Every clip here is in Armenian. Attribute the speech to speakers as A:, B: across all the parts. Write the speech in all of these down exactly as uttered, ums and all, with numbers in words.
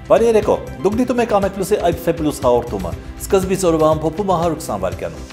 A: Բարի երեկո, դուք դիտում եք Ամեկ Պլյուսի Այբ Ֆե Պլյուս հաղորդումը, սկզբից օրվա ամփոփումը հարյուր քսան վայրկյանում։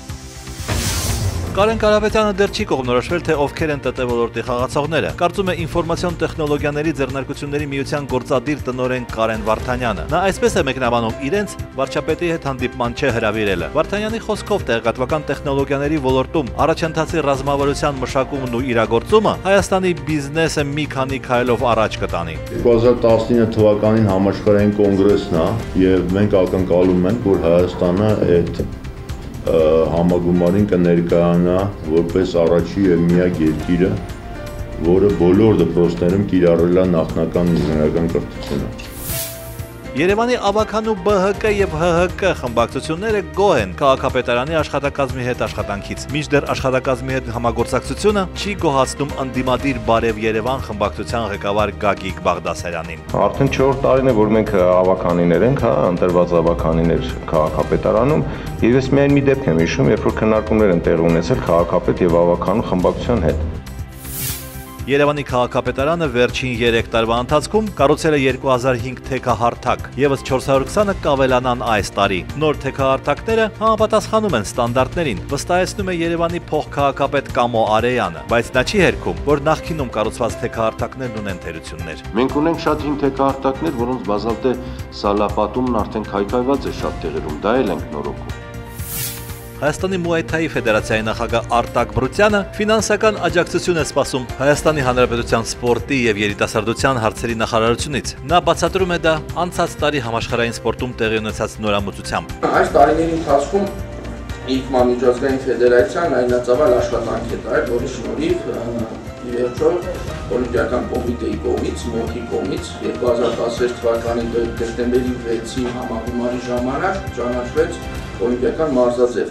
A: Կարեն Կարապետյանը դեռ չի կողմնորոշվել, թե ովքեր են ՏՏ ոլորտի խաղացողները, կարծում է ինֆորմացիոն տեխնոլոգիաների ձեռնարկությունների միության գործադիր տնօրեն Կարեն Վարդանյանը։ Նա այսպես է մեկնաբանում իրենց վարչապետի հետ հանդիպման չհրավիրելը։ Վարդանյանի խոսքով տեղեկատվական տեխնոլոգիաների ոլորտում առաջընթացի ռազմավարության մշակումն ու իրագործումը Հայաստանի բիզնեսը մի քանի քայլով առաջ կտանի։
B: երկու հազար տասնինը թվականին համաշխարհային կոնգրեսն է եւ մենք ակնկալում ենք, որ Հայաստանը այդ համագումարին կներկայանա որպես առաջի եւ միակ երկիրը, որը բոլոր դպրոցներում կիրառել է նախնական ինժեներական կրթությունը։
A: Երևանի Ավագանու Բ Հ Կ եւ Հ Հ Կ խմբակցությունները գոհ են քաղաքապետարանի աշխատակազմի հետ աշխատանքից, մինչդեռ աշխատակազմի հետ համագործակցությունը չի գոհացնում ընդդիմադիր Բարև Երևան խմբակցության ղեկավար Գագիկ Բաղդասարյանին։
C: Արդեն չորրորդ տարին է, որ մենք ավականիներ ենք, հա, ընտրված ավականիներ քաղաքապետարանում, եւ ես միայն մի դեպք եմ հիշում, երբ որ քննարկումներ են տեղի ունեցել քաղաքապետ եւ ավականու խմբակցության հետ։
A: Երևանի քաղաքապետարանը վերջին երեք տարվա ընթացքում կառուցել է երկու հազար հինգ թեքահարթակ, եւս չորս հարյուր քսանը կավելանան այս տարի։ Նոր թեքահարթակները համապատասխանում են ստանդարտներին, վստահեցնում է Երևանի փոխքաղաքապետ Կամո Արեյանը, բայց նա չի հերքում, որ նախկինում կառուցված թեքահարթակներն ունեն թերություններ։
D: Մենք ունենք շատ հին թեքահարթակներ, որոնց բազալտե սալապատումն արդեն քայքայված է շատ տեղերում, դա էլ ենք նորոգում։
A: Հայաստանի Մուայ Թայի Ֆեդերացիայի նախագահ Արտակ Բրուցյանը ֆինանսական աջակցություն է սպասում Հայաստանի Հանրապետության սպորտի եւ երիտասարդության հարցերի նախարարությունից։ Նա բացատրում է դա անցած տարի համաշխարհային սպորտում տեղի ունեցած նորամուծությամբ։
E: Այս տարիների ընթացքում ինքնա միջազգային ֆեդերացիան լայնածավալ աշխատանք է տարել, որի շնորհիվ ի վերջո Օլիմպիական կոմիտեի կողմից, ՄՈԿ-ի կողմից երկու հազար տասնհինգ թվականի դեկտեմբերի վեցի համագումարի ժամանակ ճանաչվեց օլիմպիական մարզաձև։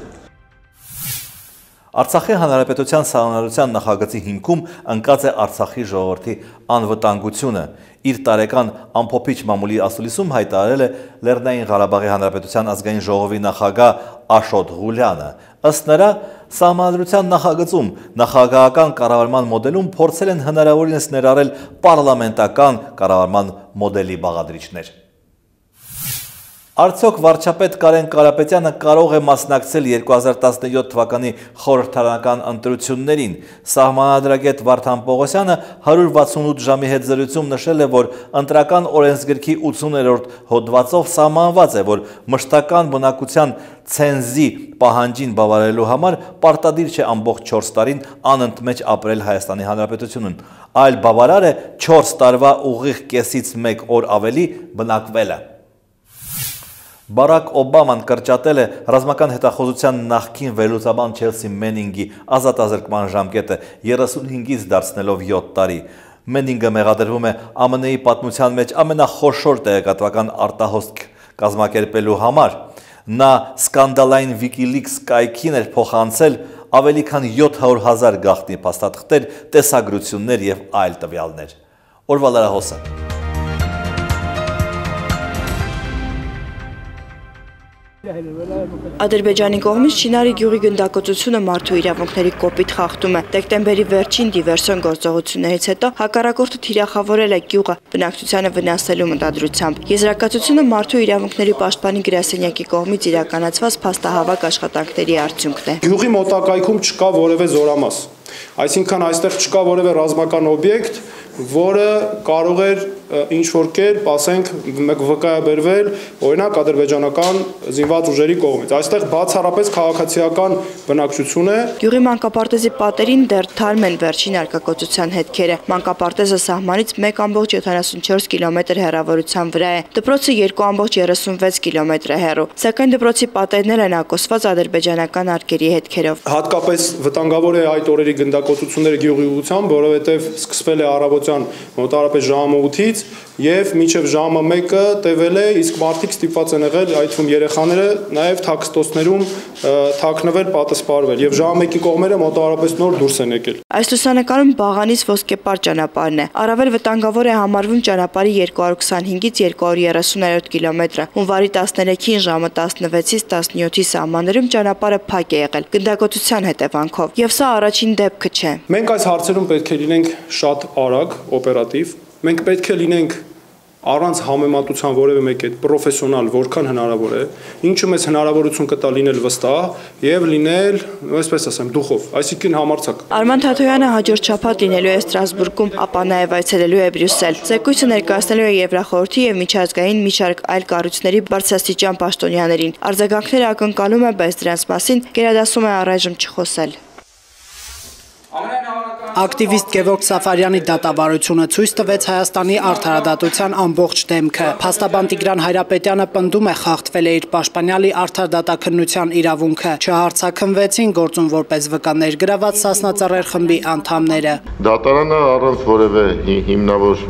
A: Արցախի Հանրապետության Սահմանադրության նախագծի հիմքում ընկած է Արցախի ժողովրդի անվտանգությունը։ Իր տարեկան ամփոփիչ մամուլի ասուլիսում հայտարարել է Լեռնային Ղարաբաղի Հանրապետության ազգային ժողովի նախագահ Աշոտ Ղուլյանը։ Ըստ նրա, Սահմանադրության նախագծում նախագահական կառավարման մոդելում փորձել են հնարավորինս ներառել պարլամենտական կառավարման մոդելի բաղադրիչներ։ Արդյոք վարչապետ Կարեն Կարապետյանը կարող է մասնակցել երկու հազար տասնյոթ թվականի խորհրդարանական ընտրություններին։ Սահմանադրագետ Վարդան Պողոսյանը հարյուր վաթսունութ ժամի հետ զրույցում նշել է, որ ընտրական օրենսգրքի ութսուներորդ հոդվածով սահմանված է, որ մշտական բնակության ցենզի պահանջին բավարարելու համար պարտադիր չէ ամբողջ չորս տարին անընդմեջ ապրել Հայաստանի Հանրապետությունում, այլ բավարար է չորս տարվա ուղիղ կեսից մեկ օր ավելի բնակվելը։ Բարակ Օբաման կրճատել է ռազմական հետախուզության նախկին վերլուծաբան Չելսի Մենինգի ազատազրկման ժամկետը երեսունհինգից դարձնելով յոթ տարի։ Մենինգը մեղադրվում է Ամն Ի պատմության մեջ ամենախոշոր տեղեկատվական արտահոսք կազմակերպելու համար։ Նա սկանդալային WikiLeaks կայքին էր փոխանցել ավելի քան յոթ հարյուր հազար գաղտնի փաստաթղթեր, տեսագրություններ եւ այլ տվյալներ։ Օրվա լրահոսը։
F: Ադրբեջանի կողմից Չինարի գյուղի գնդակոծությունը մարդու իրավունքների կոպիտ խախտում է։ Դեկտեմբերի վերջին դիվերսիոն գործողություններից հետո հակառակորդը թիրախավորել է գյուղը բնակչությանը վնասելու մտադրությամբ։ Եզրակացությունը մարդու իրավունքների պաշտպանի գրասենյակի կողմից իրականացված փաստահավաք աշխատանքների արդյունքն է։
G: Գյուղի մոտակայքում չկա որևէ զորամաս, այսինքն այստեղ չկա որևէ ռազմական օբյեկտ, որը կարող էր ինչ-որ կերպ, ասենք, վկայաբերվել, օրինակ, ադրբեջանական զինված ուժերի կողմից։ Այստեղ բացառապես քաղաքացիական բնակչություն է։
F: Գյուղի մանկապարտեզի պատերին դեռ թարմ են վերջին արկակոծության հետքերը։ Մանկապարտեզը սահմանից մեկ կόμma յոթանասունչորս կիլոմետր հեռավորության վրա է։ Դպրոցը երկու կόμma երեսունվեց կիլոմետր է հեռու։ Սակայն դպրոցի պատերն են ակոսված ադրբեջանական արկերի հետքերով։
G: Հատկապես վտանգավոր է այդ օրերի գնդակոծությունները գյուղի ուղղությամբ, որովհետև սկսվել է առավոտյան մոտավորապես ժամը ութից եւ մինչեւ ժամը մեկը տևել է, իսկ մարդիկ ստիպված են եղել, այդ թվում երեխաները, նաեւ թաքստոցներում թաքնվել, պատասպարվել եւ ժամը մեկի կողմերը մոտավորապես նոր դուրս են եկել։
F: Այս լուսանկարում Բաղանից ոսկեպար ճանապարհն է։ Առավել վտանգավոր է համարվում ճանապարհի երկու հարյուր քսանհինգից երկու հարյուր երեսուններորդ կիլոմետրը։ Հունվարի տասներեքին ժամը տասնվեցից տասնյոթի սահմաններում ճանապարհը փակ է եղել գնդակոծության հետևանքով, եւ սա առաջին դեպքը չէ։
G: Մենք այս հարցերում պետք է լինենք շատ արագ, օպերատիվ։ Մենք պետք է լինենք առանց համեմատության որևէ մեկի հետ պրոֆեսիոնալ որքան հնարավոր է, ինչը մեզ հնարավորություն կտա լինել վստահ եւ լինել, այսպես ասեմ, դուխով, այսինքն համարձակ։
F: Արման Թաթոյանը հաջորդ շաբաթ լինելու է Ստրասբուրգում, ապա նաեւ այցելելու է Բրյուսել։ Զեկույցը ներկայացնելու է Եվրախորհրդի եւ միջազգային մի շարք այլ կառույցների բարձրաստիճան պաշտոնյաներին։ Արձագանքները ակնկալում է, բայց դրանց մասին գերադասում է առայժմ չխոսել։
H: Ակտիվիստ Գևորգ Սաֆարյանի դատավարությունը ցույց տվեց Հայաստանի արդարադատության ամբողջ դեմքը։ Փաստաբան Տիգրան Հայրապետյանը պնդում է խախտվել է իր պաշտպանյալի արդարդատաքննության իրավունքը։ Չհարցաքննվեցին գործում որպես վկա ներգրաված Սասնա Ծռեր խմբի անդամները։
I: Դատարանը առանց որևէ հիմնավոր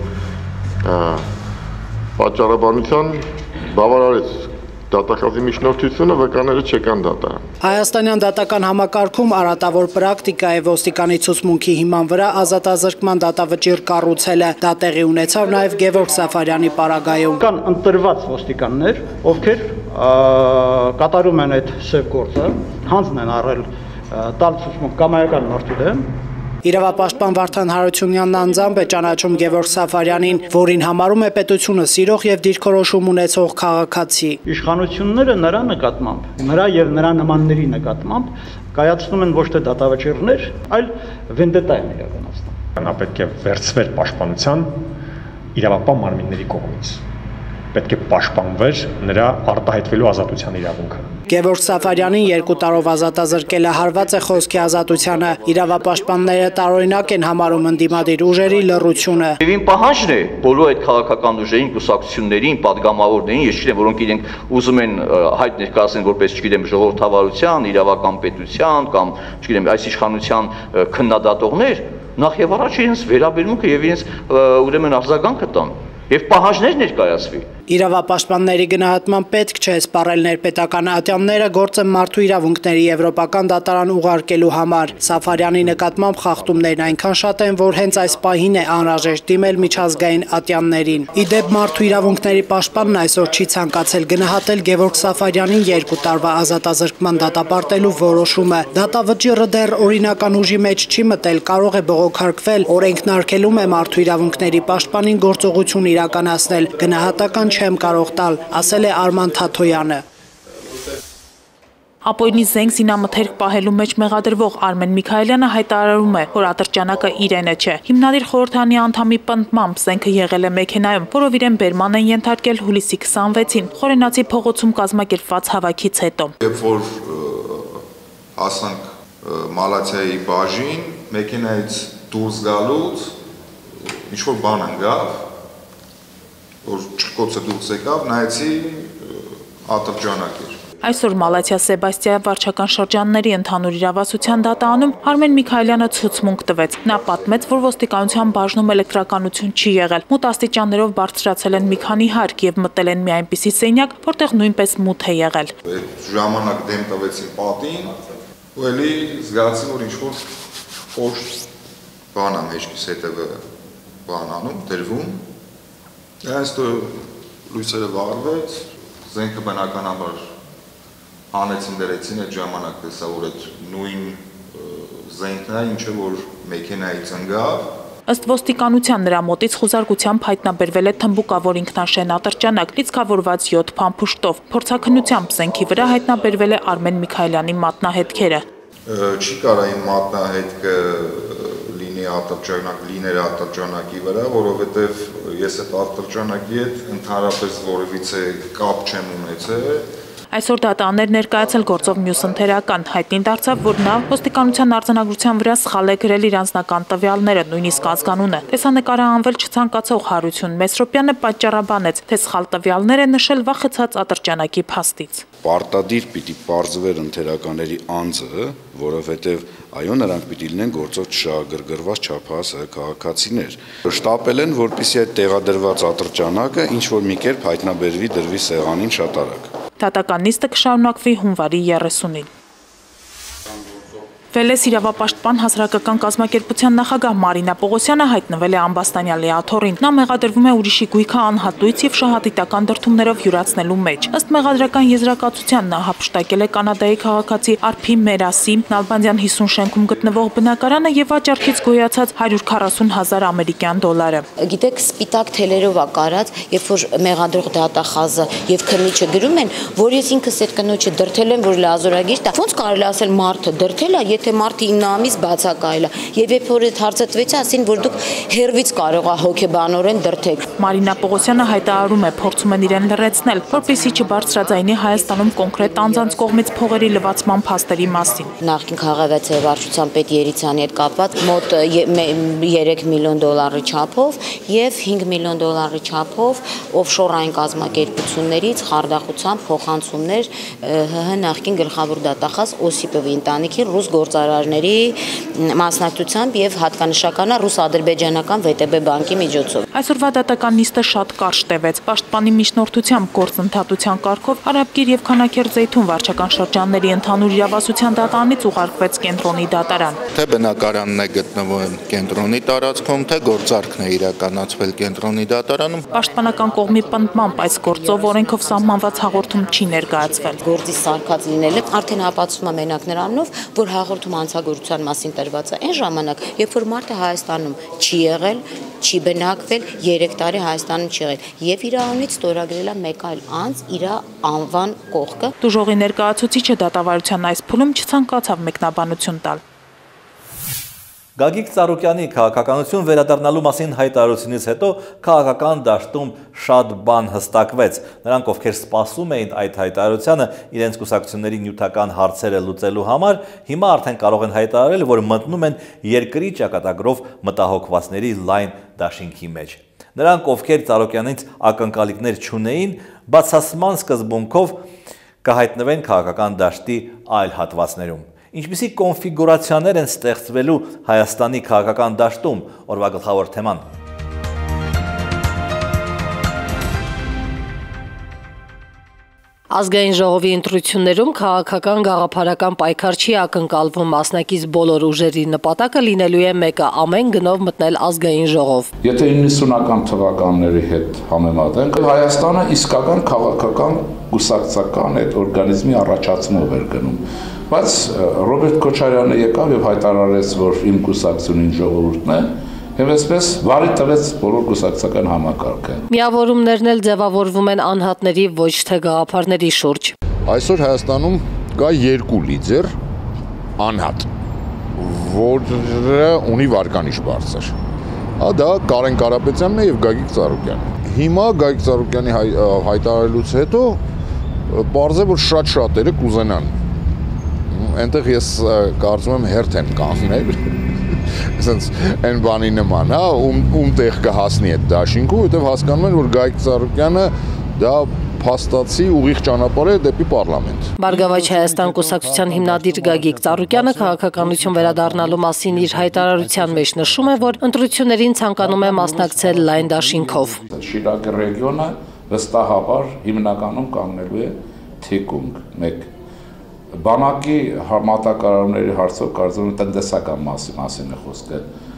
I: պատճառաբանության բավարարեց դատախազի միջնորդությունը վկաները չեկան դատարան։
H: Հայաստանյան դատական համակարգում արատավոր պրակտիկա է ոստիկանի ցուցմունքի հիման վրա ազատազրկման դատավճիռ կառուցելը։ Դա տեղի ունեցավ նաև Գևորգ Սաֆարյանի պարագայում։
J: Կան ընտրված ոստիկաններ, ովքեր կատարում են այդ սև գործը, հանձն են առել տալ ցուցմունք կամայական մարդու դեմ։
H: Իրավապաշտպան Վարդան Հարությունյանն անձամբ է ճանաչում Գևորգ Սաֆարյանին, որին համարում է պետությունը սիրող եւ դիրքորոշում ունեցող քաղաքացի։
J: Իշխանությունները նրա նկատմամբ, նրա եւ նրա նմանների նկատմամբ կայացնում են ոչ թե դատավճիռներ, այլ վենդետա են իրականացնում։
K: Նա պետք է վերցվեր պաշտպանության իրավապահ մարմինների կողմից։ Պետք է պաշտպանվեր նրա արտահայտվելու ազատության իրավունքը։
H: Գևորգ Սաֆարյանին երկու տարով ազատազրկելը հարված է խոսքի ազատությանը։ Իրավապաշտպանները տարօրինակ են համարում ընդդիմադիր ուժերի լռությունը։
L: Եվ պահանջն է բոլոր այդ քաղաքական ուժերին, կուսակցություններին, падգամավորներին, ես չգիտեմ, որոնք իրենք ուզում են հայտ ներկայացնել որպես, չգիտեմ, ժողովրդավարության, իրավական պետության կամ, չգիտեմ, այս իշխանության քննադատողներ, նախ եւ առաջ իրենց վերաբերմունքը եւ իրենց ուրեմն արձագանքը տան եւ պահանջներ ներկայացվի։
H: Իրավապաշտպանների գնահատման պետք չէ սպառել ներպետական ատյանները գործը մարդու իրավունքների եվրոպական դատարան ուղարկելու համար։ Սաֆարյանի նկատմամբ խախտումներն այնքան շատ են, որ հենց այս պահին է անհրաժեշտ դիմել միջազգային ատյաններին։ Ի դեպ մարդու իրավունքների պաշտպանն այսօր չի ցանկացել գնահատել Գևորգ Սաֆարյանին երկու տարվա ազատազրկման դատապարտելու որոշումը։ Դատավճիռը դեռ օրինական ուժի մեջ չի մտել, կարող է բողոքարկվել, օրենքն արգելում է մարդու իրավունքների պաշտպանին գործողություն իրականացնել, գնահատական չեմ կարող տալ, ասել է Արման Թաթոյանը։
M: Ապօրինի զենք զինամթերք պահելու մեջ մեղադրվող Արմեն Միքայելյանը հայտարարում է, որ ատրճանակը իրենը չէ։ Հիմնադիր խորհրդանի անդամի պնդմամբ զենքը եղել է մեքենայում, որով իրեն բերման են ենթարկել հուլիսի քսանվեցին Խորենացի փողոցում կազմակերպված հավաքից հետո։
N: Երբ որ հասանք Մալաթիայի բաժին, մեքենայից դուրս գալուց ինչ-որ բան ընկավ, որ չկոցը դուրս եկավ, նայեցի ատրճանակ էր։
M: Այսօր Մալաթիա Սեբաստիա վարչական շրջանների ընդհանուր իրավասության դատարանում Արմեն Միքայելյանը ցուցմունք տվեց։ Նա պատմեց, որ ոստիկանության բաժնում էլեկտրականություն չի եղել։ Մութ աստիճաններով բարձրացել են մի քանի հարկ եւ մտել են մի այնպիսի սենյակ, որտեղ նույնպես մութ է եղել։
N: Այդ ժամանակ դեմ տվեցին պատին, ու էլի զգացի, որ ինչ-որ խոր բան ամ հեչքիս հետևը բան անում, դրվում։ Այստո լույսերը վառվեց, զենքը բնականաբար հանեցին դրեցին այդ ժամանակ տեսա, որ այդ նույն զենքն է, ինչը որ մեքենայից ընկավ։
M: Ըստ ոստիկանության նրա մոտից խուզարկությամբ հայտնաբերվել է թմբուկավոր ինքնաշեն ատրճանակ, լիցքավորված յոթ փամփուշտով։ Փորձաքննությամբ զենքի վրա հայտնաբերվել է Արմեն Միքայելյանի մատնահետքերը։
N: Չի կարա իմ մատնահետքը լինի ատրճանակ, լիներ ատրճանակի վրա, որովհետև ես այդ ատրճանակի հետ ընդհանրապես որևիցե կապ չեմ ունեցել։
M: Այսօր դատարաններ ներկայացել գործով մյուս ընթերական, հայտնի դարձավ, որ նա ոստիկանության արձանագրության վրա սխալ է գրել իր անձնական տվյալները, նույնիսկ ազգանունը։ Տեսանկարը անվել չցանկացող Հարություն Մեսրոպյանը պատճառաբանեց, թե սխալ տվյալներ է նշել վախեցած ատրճանակի փաստից։
O: Պարտադիր պիտի պարզվեր ընթերականների անձը, որովհետև այո, նրանք պիտի լինեն գործով չշահագրգռված չափահաս քաղաքացիներ։ Շտապել են, որպեսզի այդ տեղադրված ատրճանակը ինչ-որ մի կերպ հայտնաբերվի, դրվի սեղանին շատ արագ։
M: Դատական նիստը կշարունակվի հունվարի երեսունին։ Վելես իրավապաշտպան հասարակական կազմակերպության նախագահ Մարինա Պողոսյանը հայտնվել է Ամբաստանյալի աթոռին։ Նա մեղադրվում է ուրիշի գույքը անհատույց եւ շահադիտական դրդումներով յուրացնելու մեջ։ Ըստ մեղադրական եզրակացության նա հափշտակել է Կանադայի քաղաքացի Արփի Մերասի Նալբանդյան հիսուն շենքում գտնվող բնակարանը եւ վաճառքից գոյացած հարյուր քառասուն հազար ամերիկյան դոլարը։
P: Գիտեք, սպիտակ թելերով է կարած, երբ որ մեղադրող դատախազը եւ քննիչը գրում են, որ ես ինքս այդ կնոջը դրթել եմ, որ լազորագիր դա։ Ոնց կարելի ասել մարդը դրթել է, եթե մարդը ինը ամիս բացակայել է։ Եվ երբ որ այդ հարցը տվեց, ասին, որ դուք հերվից կարող է հոգեբանորեն դրթեք։
M: Մարինա Պողոսյանը հայտարարում է, փորձում են իրեն լրացնել, որպեսզի չբարձրաձայնի Հայաստանում կոնկրետ անձանց կողմից փողերի լվացման փաստերի մասին։
P: Նախկին քաղաքացի վարչության պետ Երիցյանի հետ կապված մոտ երեք միլիոն դոլարի չափով եւ հինգ միլիոն դոլարի չափով օֆշորային կազմակերպություններից խարդախությամբ փոխանցումներ ՀՀ նախկին գլխավոր դատախազ Օսիպովի ընտանիքին ռուս գործարարների մասնակցությամբ եւ հատկանշական ռուս-ադրբեջանական վե տե բե բանկի միջոցով։
M: Այսօրվա դատական նիստը շատ կարճ տևեց։ Պաշտպանի միջնորդությամբ գործընթացության կարգով Արաբկիր եւ Քանաքեռ Զեյթուն վարչական շրջանների ընդհանուր իրավասության դատարանից ուղարկվեց կենտրոնի դատարան։
Q: Թե բնակարանն է գտնվում կենտրոնի տարածքում, թե գործարքն է իրականացվել կենտրոնի դատարանում։
M: Պաշտպանական կողմի պնդմամբ այս գործով օրենքով սահմանված հաղորդում չի ներկայացվել։
P: Գործի սարքած լինելը արդեն ապացուցում է մենակ նրանով, որ հաղորդում անցագործության մասին տրված է այն ժամանակ, երբ որ մարդը Հայաստանում չի եղել, չի բնակվել, երեք տարի Հայաստանում չի եղել եւ իր անունից ստորագրել է մեկ այլ անձ իր անվան կողքը։
M: Դժողի ներկայացուցիչը դատավարության այս փուլում չցանկացավ մեկնաբանություն տալ։
A: Գագիկ Ծառուկյանի քաղաքականություն վերադառնալու մասին հայտարարությունից հետո քաղաքական դաշտում շատ բան հստակվեց։ Նրանք, ովքեր սպասում էին այդ հայտարարությանը իրենց կուսակցությունների նյութական հարցերը լուծելու համար, հիմա արդեն կարող են հայտարարել, որ մտնում են երկրի ճակատագրով մտահոգվածների լայն դաշինքի մեջ։ Նրանք, ովքեր Ծառուկյանից ակնկալիքներ չունեին, բացասման սկզբունքով կհայտնվեն քաղաքական դաշտի այլ հատվածներում։ Ինչպիսի կոնֆիգուրացիաներ են ստեղծվելու Հայաստանի քաղաքական դաշտում, օրվա գլխավոր թեման։
R: Ազգային ժողովի ընտրություններում քաղաքական գաղափարական պայքար չի ակնկալվում, մասնակից բոլոր ուժերի նպատակը լինելու է մեկը՝ ամեն գնով մտնել ազգային ժողով։
S: Եթե իննսունական թվականների հետ համեմատենք, Հայաստանը իսկական քաղաքական կուսակցական այդ օրգանիզմի առաջացումով էր գնում։ Բայց Ռոբերտ Քոչարյանը եկավ եւ հայտարարեց, որ իմ կուսակցությունին ժողովուրդն է, եւ այսպես վարի տվեց բոլոր կուսակցական համակարգը։
R: Միավորումներն էլ ձևավորվում են անհատների, ոչ թե գաղափարների շուրջ։
I: Այսօր Հայաստանում կա երկու լիդեր անհատ, որը ունի վարկանիշ բարձր։ Դա Կարեն Կարապետյանն է եւ Գագիկ Ծառուկյանը։ Հիմա Գագիկ Ծառուկյանի հայտարարելուց հետո պարզ է, որ շատ շատերը կուզենան Այնտեղ ես կարծում եմ հերթ են կանգնել, ասենց այն բանի նման, հա, ում տեղ կհասնի այդ դաշինքը, որտեղ հասկանում են, որ Գագիկ Ծառուկյանը դա փաստացի ուղիղ ճանապարհ է դեպի պարլամենտ։
R: Բարգավաճ Հայաստան կուսակցության հիմնադիր Գագիկ Ծառուկյանը քաղաքականություն վերադառնալու մասին իր հայտարարության մեջ նշում է, որ ընտրություններին ցանկանում է մասնակցել լայն դաշինքով։
S: Շիրակի ռեգիոնը վստահաբար հիմնականում կանգնելու է թիկունք մեկ Բանակի մատակարարումների հարցով կարծում եմ տնտեսական մասին է խոսքը,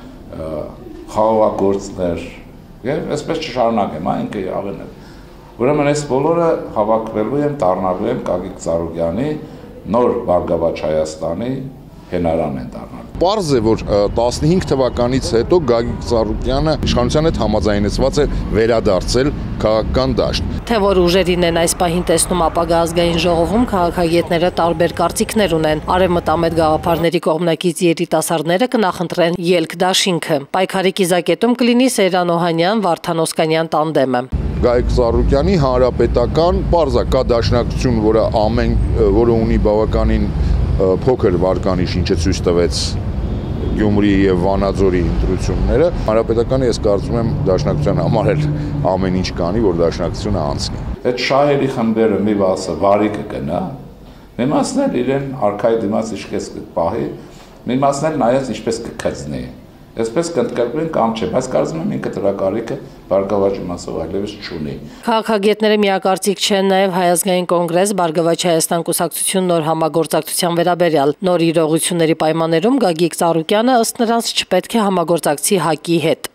S: խաղաղագործներ, եւ այսպես չշարունակեմ, այնքան ավելը։ Ուրեմն այս բոլորը հավաքվելու են, դառնալու են Գագիկ Ծառուկյանի նոր Բարգավաճ Հայաստանի հենարան են դառնալու։
I: Պարզ է, որ տասնհինգ թվականից հետո Գագիկ Ծառուկյանը իշխանության հետ համաձայնեցված է վերադարձել քաղաքական դաշտ։
R: Թե որ ուժերին են այս պահին տեսնում ապագա ազգային ժողովում, քաղաքագետները տարբեր կարծիքներ ունեն։ Արևմտամետ գաղափարների կողմնակից երիտասարդները կնախընտրեն ելք դաշինքը։ Պայքարի կիզակետում կլինի Սեյրան Օհանյան, Վարդան Օսկանյան տանդեմը։
I: Գագիկ Ծառուկյանի հանրապետական պարզ է, կա դաշնակցություն, որը ամեն որը ունի բավականին փոքր վարկանիշ, ինչը ցույց տվեց Գյումրիի եւ Վանաձորի ընտրությունները, հանրապետականը ես կարծում եմ դաշնակցության համար էլ ամեն ինչ կանի, որ դաշնակցությունը անցնի։
S: Այդ շահերի խմբերը մի մասը վարի կգնա, մի մասն էլ իրեն արքայի դիմաց իշքես կպահի, մի մասն էլ նայած ինչպես կքծնի։ Այսպես կընդգրկվեն կամ չէ, բայց կարծում եմ ինքը դրա կարիքը Բարգավաճ իմաստով այլևս չունի։
R: Քաղաքագետները միակարծիք չեն նաև Հայ ազգային կոնգրես Բարգավաճ Հայաստան կուսակցություն նոր համագործակցության վերաբերյալ։ Նոր իրողությունների պայմաններում Գագիկ Ծառուկյանը ըստ նրանց չպետք է համագործակցի ՀԱԿ-ի հետ։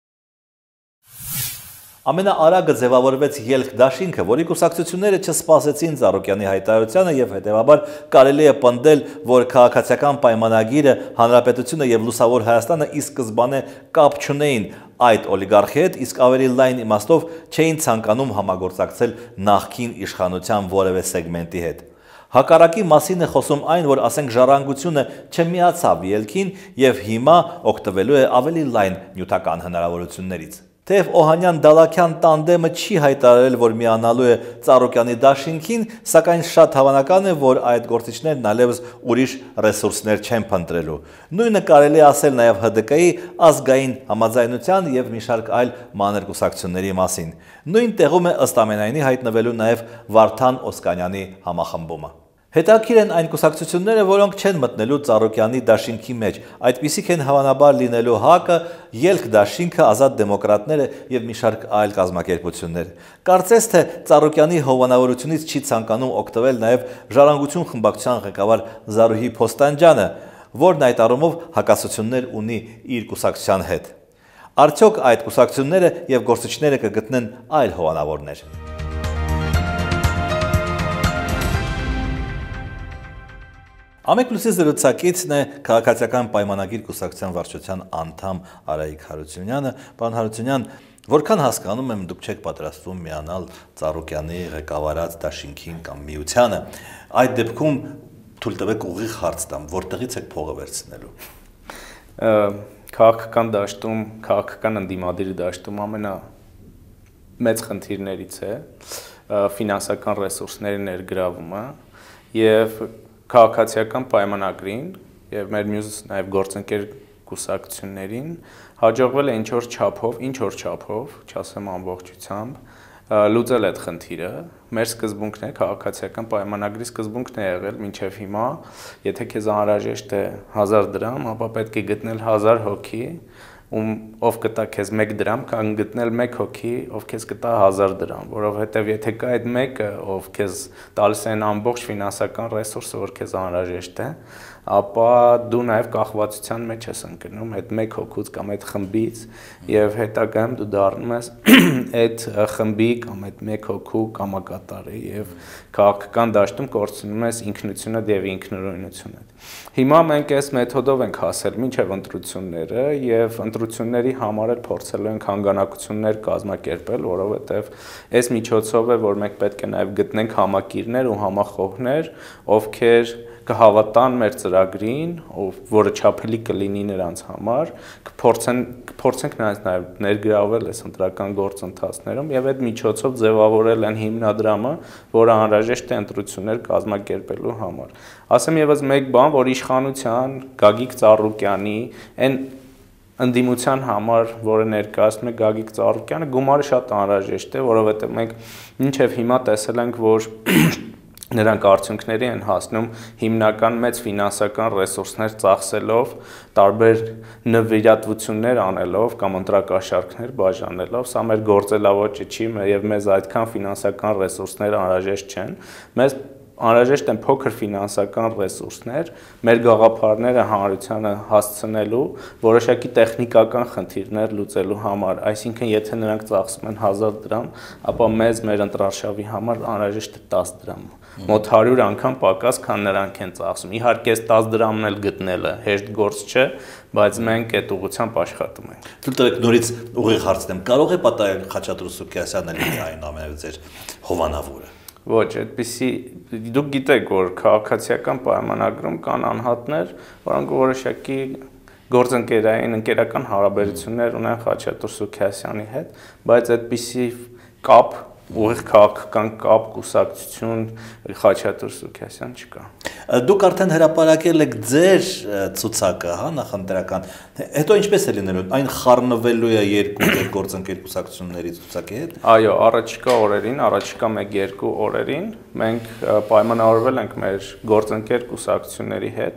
A: Ամենաարագը ձևավորվեց ելք դաշինքը, որի կուսակցությունները չսպասեցին Ծառուկյանի հայտարարությանը եւ հետեւաբար կարելի է պնդել, որ քաղաքացիական պայմանագիրը, Հանրապետությունը եւ Լուսավոր Հայաստանը ի սկզբանե կապ չունեին այդ օլիգարխի հետ, իսկ ավելի լայն իմաստով չէին ցանկանում համագործակցել նախկին իշխանության որևէ սեգմենտի հետ։ Հակառակի մասին է խոսում այն, որ ասենք ժառանգությունը չմիացավ ելքին եւ հիմա օգտվելու է ավելի լայն նյութական հնարավորություններից։ Թեև Օհանյան-Դալաքյան տանդեմը չի հայտարարել, որ միանալու է Ծառուկյանի դաշինքին, սակայն շատ հավանական է, որ այդ գործիչներն այլևս ուրիշ ռեսուրսներ չեն փնտրելու։ Նույնը կարելի է ասել նաև Հ D K-ի ազգային համաձայնության եւ մի շարք այլ մանր կուսակցությունների մասին։ Նույն տեղում է ըստ ամենայնի հայտնվելու նաև Վարդան Օսկանյանի համախմբումը։ Հետաքրքիր են այն կուսակցությունները, որոնք չեն մտնելու Ծառուկյանի դաշինքի մեջ, այդպիսիք են հավանաբար լինելու ՀԱԿ-ը, Ելք դաշինքը, Ազատ դեմոկրատները եւ մի շարք այլ կազմակերպություններ։ Կարծես թե Ծառուկյանի հովանավորությունից չի ցանկանում օգտվել նաեւ Ժառանգություն խմբակցության ղեկավար Զարուհի Փոստանջյանը, որն այդ առումով հակասություններ ունի իր կուսակցության հետ։ Արդյոք այդ կուսակցությունները եւ գործիչները կգտնեն այլ հովանավորներ։ Ամեկլուսի զրուցակիցն է քաղաքացիական պայմանագիր կուսակցության վարչության անդամ Արայիկ Հարությունյանը։ Պարոն Հարությունյան, որքան հասկանում եմ, դուք չեք պատրաստվում միանալ Ծառուկյանի ղեկավարած դաշինքին կամ միությանը, այդ դեպքում թույլ տվեք ուղիղ հարց տամ, որտեղից եք փողը վերցնելու։
T: Քաղաքական դաշտում, քաղաքական ընդդիմադիրի դաշտում ամենամեծ խնդիրներից է ֆինանսական ռեսուրսների ներգրավումը եւ քաղաքացիական պայմանագրին եւ մեր մյուս նաեւ գործընկեր կուսակցություններին հաջողվել է ինչ որ չափով, ինչ որ չափով, չասեմ ամբողջությամբ, լուծել այդ խնդիրը։ Մեր սկզբունքն է, քաղաքացիական պայմանագրի սկզբունքն է եղել մինչեւ հիմա, եթե քեզ անհրաժեշտ է հազար դրամ, ապա պետք է գտնել հազար հոգի, ում ով կտա քեզ մեկ դրամ, կան գտնել մեկ հոգի, ով քեզ կտա հազար դրամ, որովհետև եթե կա այդ մեկը, ով քեզ տալիս է ամբողջ ֆինանսական ռեսուրսը, որ քեզ անհրաժեշտ է, ապա դու նաև կախվածության մեջ ես ընկնում այդ մեկ հոգուց կամ այդ խմբից եւ հետագայում դու դառնում ես այդ խմբի կամ այդ մեկ հոգու կամակատարի եւ քաղաքական դաշտում կորցնում ես ինքնությունը եւ ինքնուրույնությունը։ Հիմա մենք այս մեթոդով ենք հասել մինչև ընտրությունները եւ ընտրությունների համար էլ փորձելու ենք հանգանակություններ կազմակերպել, որովհետեւ այս միջոցով է, որ մենք պետք է նաեւ գտնենք համակիրներ ու համախոհներ, ովքեր կհավատան մեր ծրագրին, որը չափելի կլինի նրանց համար, կփորձեն կփորձենք նրանց նաև ներգրավել այս ընտրական գործընթացներում եւ այդ միջոցով ձևավորել են հիմնադրամը, որը անհրաժեշտ է ընտրություններ կազմակերպելու համար։ Ասեմ եւս մեկ բան, որ իշխանության Գագիկ Ծառուկյանի այն ընդդիմության համար, որը ներկայացնում է Գագիկ Ծառուկյանը, գումարը շատ անհրաժեշտ է, որովհետեւ մենք մինչեւ հիմա տեսել ենք, որ նրանք արդյունքների են հասնում հիմնական մեծ ֆինանսական ռեսուրսներ ծախսելով, տարբեր նվիրատվություններ անելով կամ ընտրակաշառքներ բաժանելով, սա մեր գործելավոճը չի եւ մեզ այդքան ֆինանսական ռեսուրսներ անհրաժեշտ չեն։ Մեզ անհրաժեշտ են փոքր ֆինանսական ռեսուրսներ մեր գաղափարները հանրությանը հասցնելու, որոշակի տեխնիկական խնդիրներ լուծելու համար, այսինքն եթե նրանք ծախսում են հազար դրամ, ապա մեզ մեր ընտրարշավի համար անհրաժեշտ է տասը դրամ։ Մոտ հարյուր անգամ պակաս, քան նրանք են ծախսում։ Իհարկե, այս տասը դրամն էլ գտնելը հեշտ գործ չէ, բայց մենք այդ ուղղությամբ աշխատում ենք։
A: Թույլ տվեք նորից ուղիղ հարցնեմ, կարող է պատահել Խաչատուր Սուքիասյանը լինի այն ամենից ձեր հովանավորը։
T: Ոչ, այդպեսի դուք գիտեք, որ քաղաքացիական պայմանագրում կան անհատներ, որոնք որոշակի գործընկերային ընկերական հարաբերություններ ունեն Խաչատուր Սուքիասյանի հետ, բայց այդպեսի կապ ուղիղ քաղաքական կապ, կուսակցություն Խաչատուր Սուքիասյան չկա։
A: Դուք արդեն հրապարակել եք ձեր ցուցակը, հա, նախընտրական։ Հետո ինչպես է լինելու։ Այն խառնվելու է երկու ձեր գործընկեր կուսակցությունների ցուցակի հետ։
T: Այո, առաջիկա օրերին, առաջիկա մեկ-երկու օրերին մենք պայմանավորվել ենք մեր գործընկեր կուսակցությունների հետ,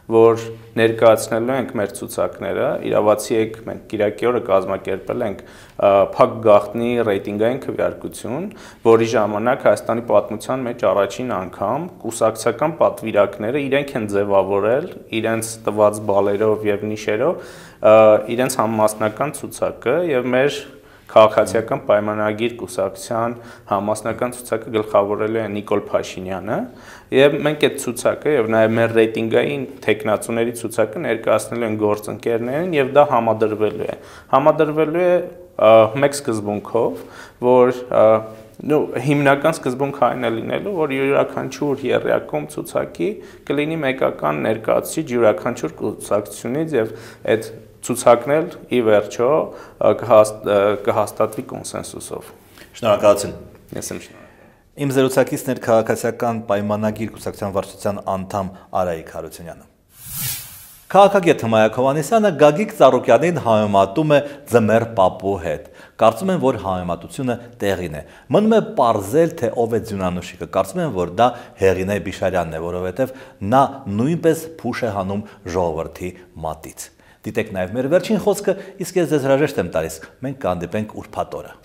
T: որ ներկայացնելու ենք մեր ցուցակները, իրավացի եք մենք Կիրակի օրը կազմակերպել ենք փակ գաղտնի ռեյտինգային քվեարկություն, որի ժամանակ Հայաստանի պատմության մեջ առաջին անգամ կուսակցական պատվիրակները իրենք են ձևավորել իրենց տված բալերով եւ նիշերով իրենց համամասնական ցուցակը եւ մեր քաղաքացիական պայմանագիր կուսակցության համասնական ցուցակը գլխավորել է Նիկոլ Փաշինյանը եւ մենք այդ ցուցակը եւ նաեւ մեր ռեյտինգային տեխնացուների ցուցակը ներկայացնել են գործընկերներին եւ դա համադրվելու է համադրվելու է մեկ սկզբունքով որ նո հիմնական սկզբունքը այն է լինելու որ յուրաքանչյուր եռյակում ցուցակի կլինի մեկական ներկայացուցիչ յուրաքանչյուր կուսակցությունից եւ այդ ցուցակն էլ ի վերջո կհաստատվի կոնսենսուսով։
A: Շնորհակալություն։
T: Ես եմ շնորհակալ։
A: Իմ զրուցակիցն էր քաղաքացիական պայմանագիր կուսակցության վարչության անդամ Արայիկ Հարությունյանը։ Քաղաքագետ Հմայակ Հովհաննիսյանը Գագիկ Ծառուկյանին համեմատում է ձմեռ պապու հետ։ Կարծում են, որ համեմատությունը տեղին է։ Մնում է պարզել, թե ով է ձյունանուշիկը։ Կարծում են, որ դա Հեղինե Բիշարյանն է, որովհետև նա նույնպես փուշ է հանում ժողովրդի մատից։ Դիտեք նաև մեր վերջին խոսքը, իսկ ես ձեզ հրաժեշտ եմ տալիս։ Մենք կհանդիպենք ուրբաթ օրը։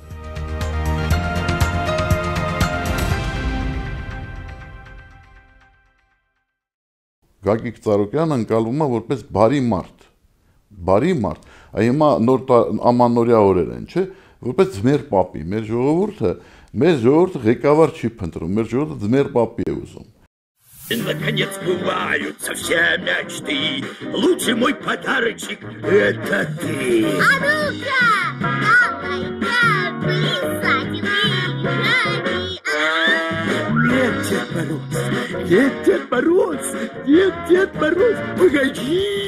I: Գագիկ Ծառուկյանը ընկալվում է որպես բարի մարդ, բարի մարդ, հիմա նոր ամանորյա օրեր են, չէ, որպես ձմեռ պապի, մեր ժողովուրդը, մեր ժողովուրդը ղեկավար չի փնտրում, մեր ժողովուրդը ձմեռ պապի է ուզում։
U: Наконец сбываются все мечты. Лучший мой подарочек — это ты.
V: А ну-ка, давай-ка, плясать
U: Нет, Дед Мороз, нет, Дед Мороз, нет, Дед Мороз, погоди.